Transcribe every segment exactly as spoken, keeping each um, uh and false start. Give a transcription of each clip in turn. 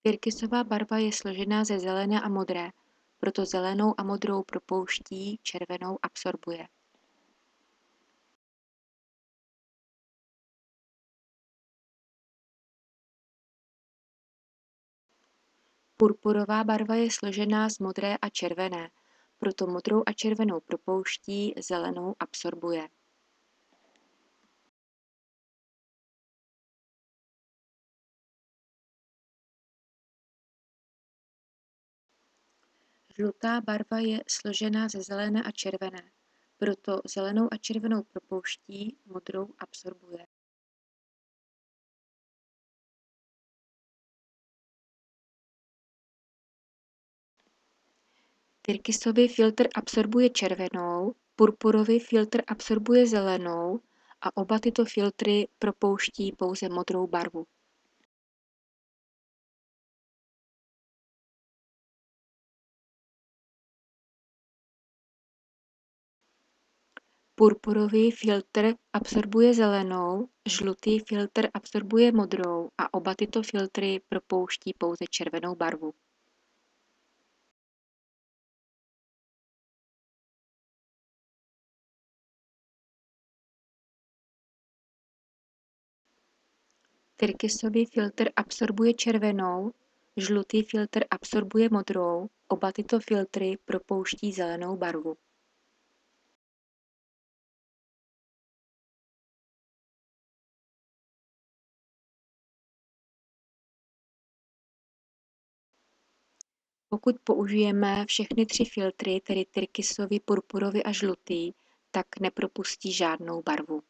Tyrkysová barva je složená ze zelené a modré, proto zelenou a modrou propouští, červenou absorbuje. Purpurová barva je složená z modré a červené, proto modrou a červenou propouští, zelenou absorbuje. Žlutá barva je složená ze zelené a červené, proto zelenou a červenou propouští, modrou absorbuje. Tyrkysový filtr absorbuje červenou, purpurový filtr absorbuje zelenou a oba tyto filtry propouští pouze modrou barvu. Purpurový filtr absorbuje zelenou, žlutý filtr absorbuje modrou a oba tyto filtry propouští pouze červenou barvu. Tyrkysový filtr absorbuje červenou, žlutý filtr absorbuje modrou, oba tyto filtry propouští zelenou barvu. Pokud použijeme všechny tři filtry, tedy tyrkysový, purpurový a žlutý, tak nepropustí žádnou barvu.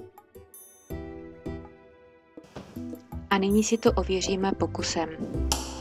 A nyní si to ověříme pokusem.